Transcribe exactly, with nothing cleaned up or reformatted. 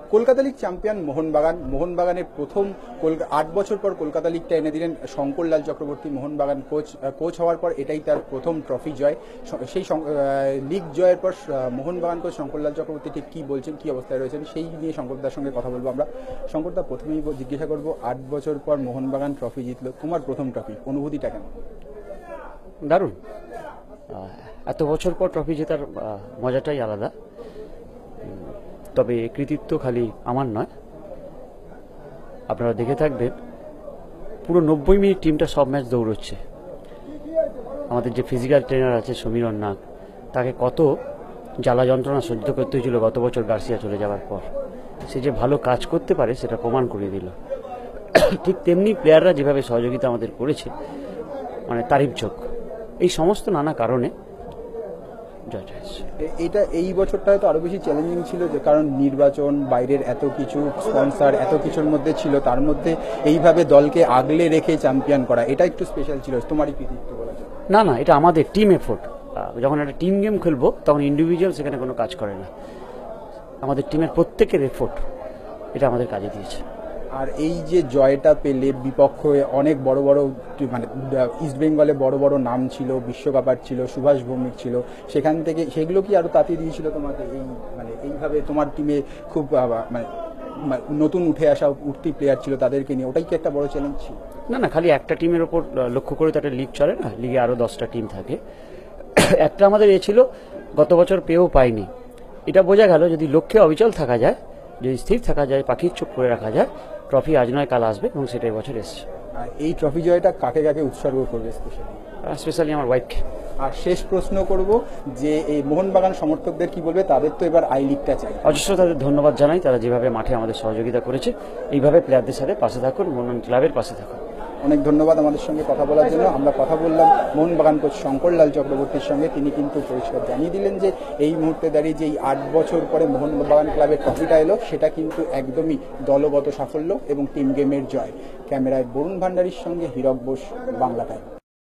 Kolkata league champion Mohun Bagan মোহনবাগানের প্রথম আট বছর পর কলকাতা লিগটা এনে দিলেন শঙ্করলাল চক্রবর্তী। মোহনবাগান কোচ কোচ হওয়ার পর এটাই তার প্রথম ট্রফি জয়। সেই লিগ জয়ের পর মোহনবাগান কোচ শঙ্করলাল চক্রবর্তী ঠিক কী বলছেন, কী অবস্থায় রয়েছেন, সেই নিয়ে শঙ্করদার সঙ্গে কথা বলবো আমরা। শঙ্করদা, প্রথমেই জিজ্ঞাসা করবো, আট বছর পর মোহনবাগান ট্রফি জিতলো, তোমার প্রথম ট্রফি, অনুভূতিটা কেমন? দারুণ। এত বছর পর ট্রফি জেতার মজাটাই আলাদা। তবে কৃতিত্ব খালি আমার নয়, আপনারা দেখে থাকবেন পুরো নব্বই মিনিট টিমটা সব ম্যাচ দৌড়চ্ছে। আমাদের যে ফিজিক্যাল ট্রেনার আছে সমীরণ নাগ, তাকে কত জ্বালা যন্ত্রণা সহ্য করতে হয়েছিল গত বছর গার্সিয়া চলে যাওয়ার পর। সে যে ভালো কাজ করতে পারে সেটা প্রমাণ করে দিল। ঠিক তেমনি প্লেয়াররা যেভাবে সহযোগিতা আমাদের করেছে, মানে তারিফযোগ্য। এই সমস্ত নানা কারণে এটা এই বছরটা তো আরো বেশি চ্যালেঞ্জিং ছিল, যে কারণ নির্বাচন, বাইরের এত কিছু স্পন্সর, এত কিছুর মধ্যে ছিল, তার মধ্যে এইভাবে দলকে আগলে রেখে চ্যাম্পিয়ন করা, এটা একটু স্পেশাল ছিল। তোমারই কৃতিত্ব বলা যায়? না না, এটা আমাদের টিম এফোর্ট। যখন একটা টিম গেম খেলবো তখন ইন্ডিভিজুয়াল সেখানে কোনো কাজ করে না, আমাদের টিমের প্রত্যেকের এফোর্ট এটা আমাদের কাজে দিয়েছে। আর এই যে জয়টা পেলে, বিপক্ষে অনেক বড় বড়, মানে ইস্ট বেঙ্গলে বড় বড় নাম ছিল, বিশ্বকাপার ছিল, সুভাষ ভৌমিক ছিল, সেখান থেকে সেগুলো কি আরো তাতিয়ে দিয়েছিল তোমাকে? এই মানে এইভাবে তোমার টিমে খুব মানে নতুন উঠে আসা উঠতি প্লেয়ার ছিল, তাদেরকে নিয়ে ওটাই কি একটা বড় চ্যালেঞ্জ ছিল? না না, খালি একটা টিমের ওপর লক্ষ্য করে তো একটা লিগ চলে না, লিগে আরো দশটা টিম থাকে। একটা আমাদের এ ছিল, গত বছর পেয়েও পাইনি। এটা বোঝা গেল যদি লক্ষ্যে অবিচল থাকা যায়, যদি স্থির থাকা যায়, পাখির চোখ করে রাখা যায়, ট্রফি আজ নয় কাল আসবে, এবং সেটাই বছর এসছে। আর এই ট্রফি জয়টা কাকে কাকে উৎসর্গ করবে স্পেশালি? স্পেশালি আমার ওয়াইফকে। আর শেষ প্রশ্ন করব, যে এই মোহনবাগান সমর্থকদের কি বলবে? তাদের তো এবার আই লিগটা চাই। অজস্র তাদের ধন্যবাদ জানাই, তারা যেভাবে মাঠে আমাদের সহযোগিতা করেছে। এইভাবে প্লেয়ারদের সাথে পাশে থাকুন, মোহন ক্লাবের পাশে থাকুন। অনেক ধন্যবাদ আমাদের সঙ্গে কথা বলার জন্য। আমরা কথা বললাম মোহনবাগান কোচ শঙ্করলাল চক্রবর্তীর সঙ্গে। তিনি কিন্তু পরিষ্কার জানিয়ে দিলেন যে এই মুহূর্তে দাঁড়িয়ে যে এই আট বছর পরে মোহনবাগান ক্লাবের ট্রফিটা এলো, সেটা কিন্তু একদমই দলগত সাফল্য এবং টিম গেমের জয়। ক্যামেরায় বরুণ ভান্ডারীর সঙ্গে হীরক বোস, বাংলা টাইম।